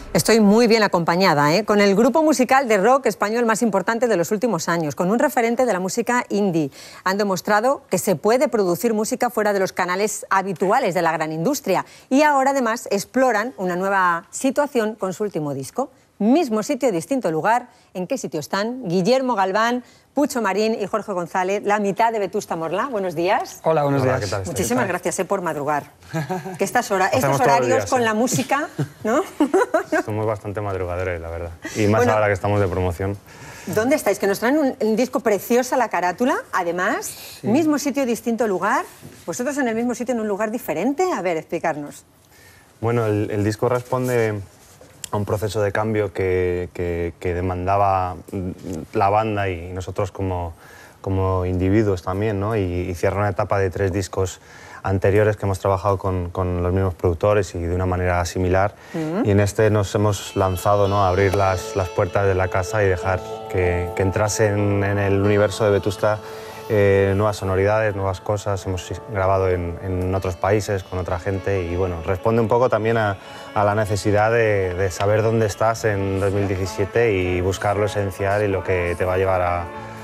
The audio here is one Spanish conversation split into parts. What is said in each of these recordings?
Estoy muy bien acompañada, con el grupo musical de rock español más importante de los últimos años, con un referente de la música indie. Han demostrado que se puede producir música fuera de los canales habituales de la gran industria y ahora además exploran una nueva situación con su último disco. Mismo sitio, distinto lugar. ¿En qué sitio están? Guillermo Galván, Pucho Marín y Jorge González, la mitad de Vetusta Morla. Buenos días. Hola, buenos días. ¿Qué tal? Muchísimas gracias por madrugar. Que estos horarios días, con la música, ¿no? Somos bastante madrugadores, la verdad. Y más ahora que estamos de promoción. ¿Dónde estáis? Que nos traen un disco precioso, la carátula. Además, sí. Mismo sitio, distinto lugar. Vosotros en el mismo sitio, en un lugar diferente. A ver, explicarnos. Bueno, el disco responde a un proceso de cambio que demandaba la banda y nosotros como individuos también, ¿no? Y cierra una etapa de 3 discos anteriores que hemos trabajado con los mismos productores y de una manera similar. Y en este nos hemos lanzado, ¿no?, a abrir las puertas de la casa y dejar que entrasen en el universo de Vetusta nuevas sonoridades, nuevas cosas. Hemos grabado en otros países, con otra gente y bueno, responde un poco también a la necesidad de saber dónde estás en 2017 y buscar lo esencial y lo que te va a llevar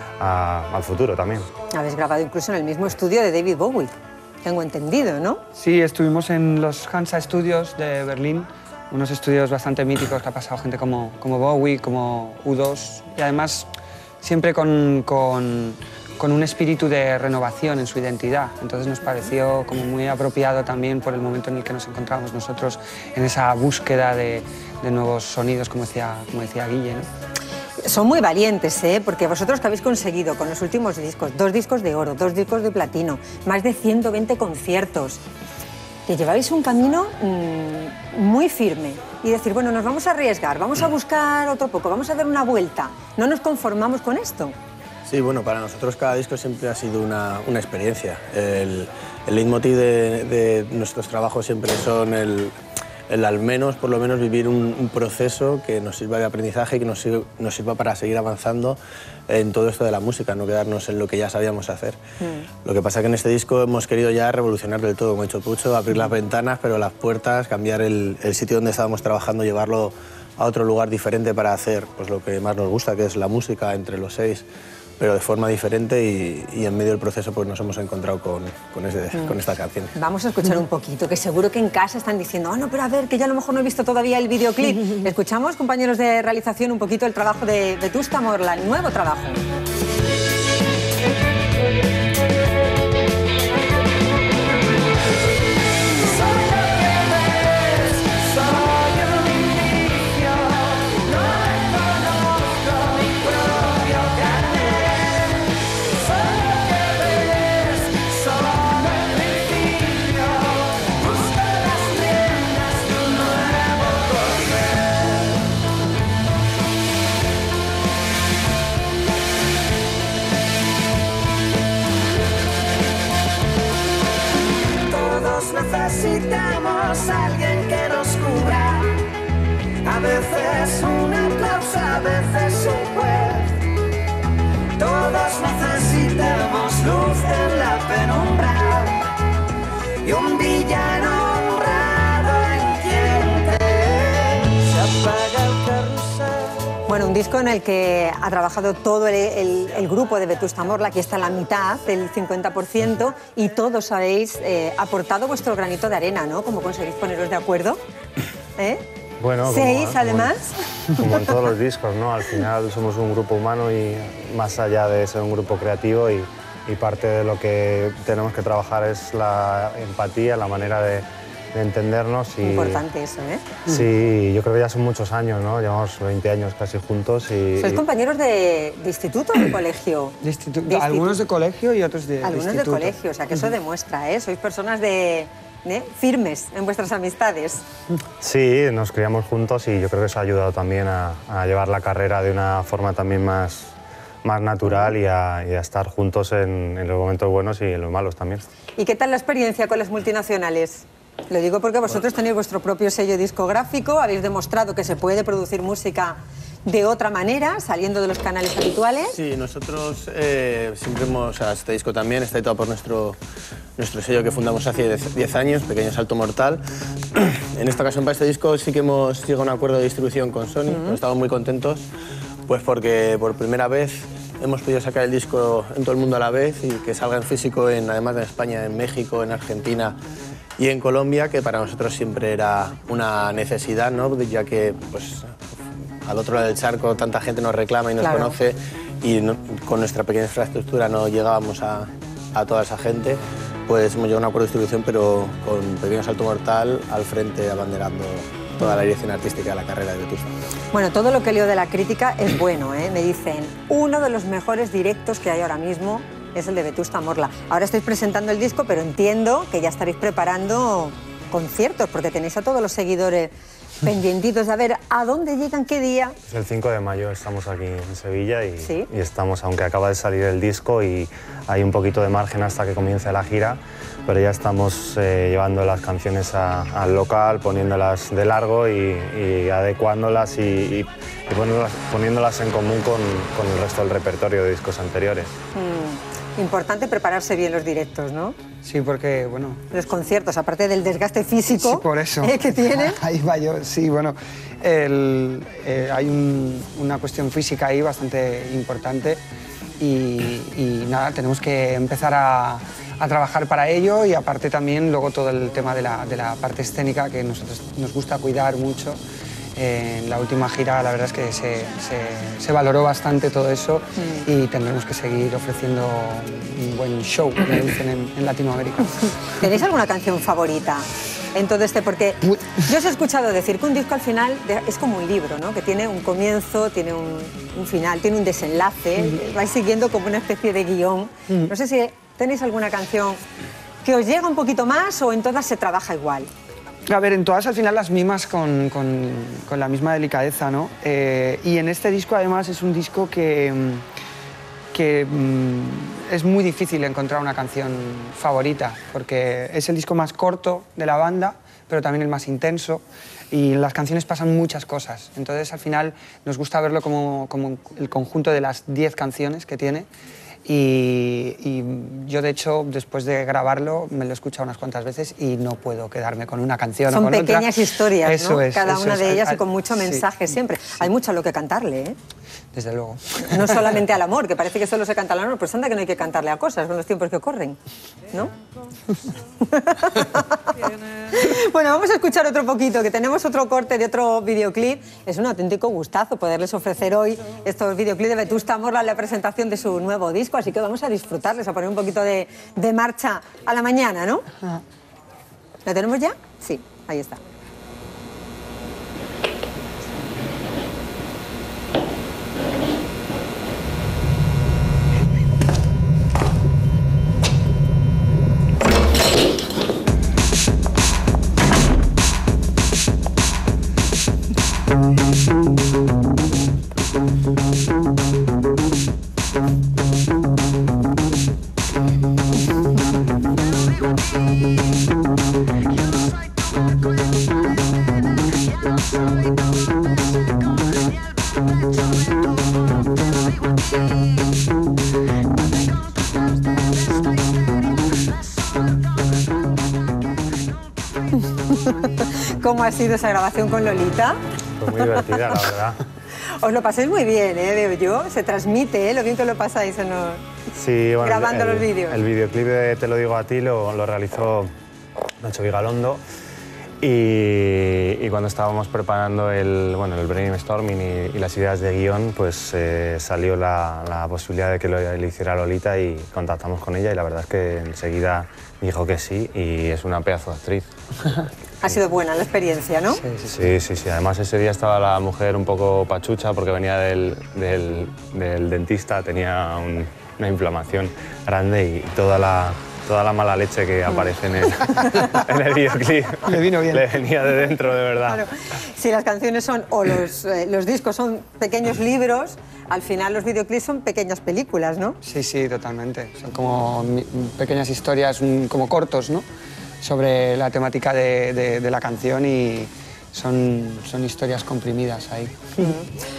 al futuro también. Habéis grabado incluso en el mismo estudio de David Bowie, tengo entendido, ¿no? Sí, estuvimos en los Hansa Studios de Berlín, unos estudios bastante míticos que ha pasado gente como Bowie, como U2 y además siempre con un espíritu de renovación en su identidad. Entonces nos pareció como muy apropiado también por el momento en el que nos encontramos nosotros en esa búsqueda de nuevos sonidos, como decía Guille, ¿no? Son muy valientes, porque vosotros que habéis conseguido con los últimos discos, 2 discos de oro, 2 discos de platino, más de 120 conciertos, que lleváis un camino muy firme y decir, bueno, nos vamos a arriesgar, vamos a buscar otro poco, vamos a dar una vuelta, no nos conformamos con esto. Sí, bueno, para nosotros cada disco siempre ha sido una experiencia. El leitmotiv de nuestros trabajos siempre son el al menos, por lo menos, vivir un proceso que nos sirva de aprendizaje y que nos sirva para seguir avanzando en todo esto de la música, no quedarnos en lo que ya sabíamos hacer. Lo que pasa es que en este disco hemos querido ya revolucionar del todo, como ha dicho Pucho, abrir las ventanas, pero las puertas, cambiar el sitio donde estábamos trabajando, llevarlo a otro lugar diferente para hacer pues, lo que más nos gusta, que es la música entre los 6, pero de forma diferente y en medio del proceso pues nos hemos encontrado con esta canción. Vamos a escuchar un poquito, que seguro que en casa están diciendo, oh, no, pero a ver, que yo a lo mejor no he visto todavía el videoclip. Escuchamos, compañeros de realización, un poquito el trabajo de Vetusta Morla, el nuevo trabajo. Necesitamos a alguien que nos cubra, a veces un aplauso, a veces un juez. Todos necesitamos luz en la penumbra y un villano honrado en quien creer. Se apaga el carrusel. Bueno, un disco en el que ha trabajado todo el grupo de Vetusta Morla, aquí está la mitad, el 50%, y todos habéis aportado vuestro granito de arena, ¿no? ¿Cómo conseguís poneros de acuerdo? Bueno, 6, además. Como en todos los discos, ¿no? Al final somos un grupo humano y más allá de ser un grupo creativo y parte de lo que tenemos que trabajar es la empatía, la manera de entendernos. Importante eso, ¿eh? Sí, yo creo que ya son muchos años, ¿no? Llevamos 20 años casi juntos y... ¿Sois compañeros de instituto o de colegio? De instituto. Algunos de colegio y otros de Algunos instituto. de colegio, o sea que eso demuestra, ¿eh? Sois personas firmes en vuestras amistades. Sí, nos criamos juntos y yo creo que eso ha ayudado también a llevar la carrera de una forma también más natural y a estar juntos en los momentos buenos y en los malos también. ¿Y qué tal la experiencia con las multinacionales? Lo digo porque vosotros tenéis vuestro propio sello discográfico, habéis demostrado que se puede producir música de otra manera, saliendo de los canales habituales. Sí, nosotros siempre hemos, este disco también está editado por nuestro sello que fundamos hace 10 años, Pequeño Salto Mortal. En esta ocasión para este disco sí que hemos llegado a un acuerdo de distribución con Sony, estamos muy contentos, pues porque por primera vez hemos podido sacar el disco en todo el mundo a la vez y que salga en físico, además de en España, en México, en Argentina y en Colombia, que para nosotros siempre era una necesidad, ¿no? Ya que pues, al otro lado del charco tanta gente nos reclama y nos conoce y con nuestra pequeña infraestructura no llegábamos a toda esa gente, pues hemos llegado a un acuerdo de distribución, pero con Pequeño Salto Mortal al frente, abanderando toda la dirección artística de la carrera de Vetusta. Bueno, todo lo que leo de la crítica es bueno, ¿eh? Me dicen, uno de los mejores directos que hay ahora mismo es el de Vetusta Morla. Ahora estáis presentando el disco, pero entiendo que ya estaréis preparando conciertos, porque tenéis a todos los seguidores pendientitos de a ver a dónde llegan, qué día. El 5 de mayo estamos aquí en Sevilla y, ¿Sí? y estamos, aunque acaba de salir el disco y hay un poquito de margen hasta que comience la gira, pero ya estamos llevando las canciones al local, poniéndolas de largo y adecuándolas y poniéndolas en común con el resto del repertorio de discos anteriores. Importante prepararse bien los directos, ¿no? Sí, porque, bueno... Los conciertos, aparte del desgaste físico sí, por eso. Que tienen. Ahí va yo, sí, bueno, hay una cuestión física ahí bastante importante y nada, tenemos que empezar a trabajar para ello y aparte también luego todo el tema de la parte escénica que nosotros nos gusta cuidar mucho. En la última gira la verdad es que se valoró bastante todo eso y tendremos que seguir ofreciendo un buen show, como dicen en Latinoamérica. ¿Tenéis alguna canción favorita en todo este? Porque yo os he escuchado decir que un disco al final es como un libro, ¿no? Que tiene un comienzo, tiene un final, tiene un desenlace, vais siguiendo como una especie de guión. No sé si tenéis alguna canción que os llega un poquito más o en todas se trabaja igual. A ver, en todas al final las mimas con la misma delicadeza, ¿no? Y en este disco además es un disco que es muy difícil encontrar una canción favorita, porque es el disco más corto de la banda, pero también el más intenso, y en las canciones pasan muchas cosas. Entonces al final nos gusta verlo como el conjunto de las 10 canciones que tiene. Y yo, de hecho, después de grabarlo, me lo he escuchado unas cuantas veces y no puedo quedarme con una canción o con otra. Son pequeñas historias, eso ¿no? Es, cada una de ellas y con mucho sí, mensaje siempre. Sí. Hay mucho a lo que cantarle, ¿eh? Desde luego. No solamente al amor, que parece que solo se canta al amor, pues anda que no hay que cantarle a cosas con los tiempos que corren, ¿no? Bueno, vamos a escuchar otro poquito, que tenemos otro corte de otro videoclip. Es un auténtico gustazo poderles ofrecer hoy estos videoclips de Vetusta Morla en la presentación de su nuevo disco, así que vamos a disfrutarles, a poner un poquito de marcha a la mañana, ¿no? ¿Lo tenemos ya? Sí, ahí está. ¿Cómo ha sido esa grabación con Lolita? Fue muy divertida, la verdad. Os lo pasáis muy bien, veo yo. Se transmite, lo bien que lo pasáis sí, bueno, grabando los vídeos. El videoclip de Te lo digo a ti lo realizó Nacho Vigalondo y cuando estábamos preparando el brainstorming y las ideas de guión, pues salió la posibilidad de que le hiciera Lolita y contactamos con ella y la verdad es que enseguida dijo que sí y es una pedazo de actriz. Ha sido buena la experiencia, ¿no? Sí. Además ese día estaba la mujer un poco pachucha porque venía del dentista, tenía una inflamación grande y toda la mala leche que aparece en el videoclip le vino bien. Le venía de dentro, de verdad. Claro. Si las canciones son, o los discos son pequeños libros, al final los videoclips son pequeñas películas, ¿no? Sí, totalmente. Son como pequeñas historias, como cortos, ¿no? Sobre la temática de la canción y son historias comprimidas ahí.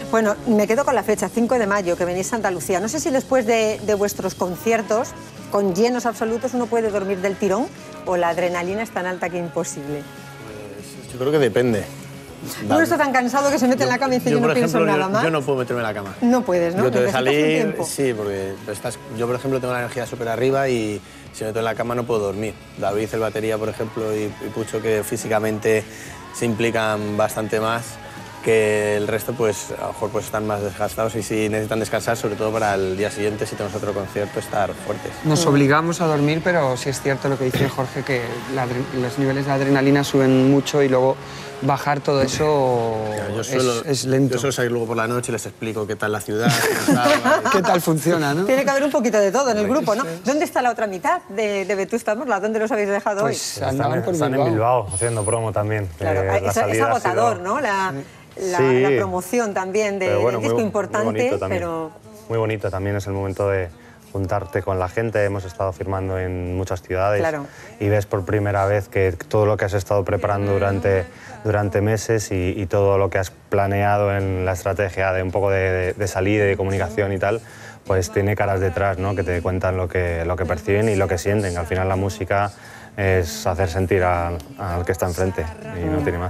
Bueno, me quedo con la fecha, 5 de mayo, que venís a Andalucía. No sé si después de vuestros conciertos, con llenos absolutos, uno puede dormir del tirón o la adrenalina es tan alta que imposible. Pues, yo creo que depende. Uno está tan cansado que se mete en la cama y dice, yo no pienso en nada más. Yo no puedo meterme en la cama. No puedes, ¿no? Yo tengo que Necesitas un salir, tiempo. sí, porque yo, por ejemplo, tengo la energía súper arriba y si me meto en la cama no puedo dormir. David, el batería, por ejemplo, y Pucho, que físicamente se implican bastante más que el resto, pues a lo mejor pues, están más desgastados y sí necesitan descansar, sobre todo para el día siguiente, si tenemos otro concierto, estar fuertes. Nos obligamos a dormir, pero sí es cierto lo que dice Jorge, que los niveles de adrenalina suben mucho y luego bajar todo eso es lento. Yo suelo salir luego por la noche y les explico qué tal la ciudad, qué tal funciona, ¿no? Tiene que haber un poquito de todo en el grupo, ¿no? ¿Dónde está la otra mitad de Vetusta Morla? ¿Dónde los habéis dejado pues hoy? Están en Bilbao haciendo promo también. Claro, es agotador, ¿no? La promoción también del disco importante, pero... Muy bonito, también es el momento de juntarte con la gente. Hemos estado firmando en muchas ciudades y ves por primera vez que todo lo que has estado preparando durante meses y todo lo que has planeado en la estrategia de un poco de salida y de comunicación y tal, pues tiene caras detrás, ¿no? Que te cuentan lo que perciben y lo que sienten. Al final la música es hacer sentir al que está enfrente y no tiene más.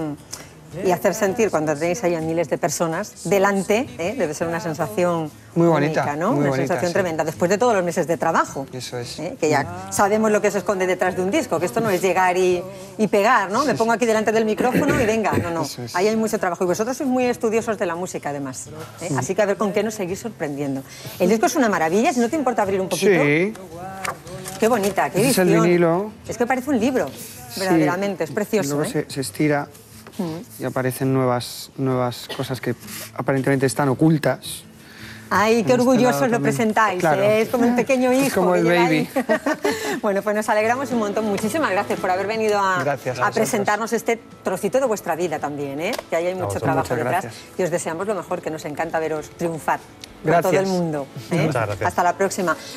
Y hacer sentir cuando tenéis ahí a miles de personas delante, debe ser una sensación muy bonita, única, ¿no? Muy una bonita, sensación tremenda, después de todos los meses de trabajo. Eso es. Que ya sabemos lo que se esconde detrás de un disco, que esto no es llegar y pegar, ¿no? Me pongo aquí delante del micrófono y venga, no. Ahí hay mucho trabajo. Y vosotros sois muy estudiosos de la música, además. Así que a ver con qué nos seguís sorprendiendo. El disco es una maravilla, si no te importa abrir un poquito. Sí. Qué bonita, qué visión. Es el vinilo. Es que parece un libro, verdaderamente, es precioso. Y luego se estira y aparecen nuevas cosas que aparentemente están ocultas. Ay, qué orgullosos lo presentáis, claro. Es como el pequeño hijo. Es como el baby. Bueno, pues nos alegramos un montón. Muchísimas gracias por haber venido a presentarnos este trocito de vuestra vida también, que ahí hay mucho trabajo detrás. Y os deseamos lo mejor, que nos encanta veros triunfar por todo el mundo. Muchas gracias. Hasta la próxima.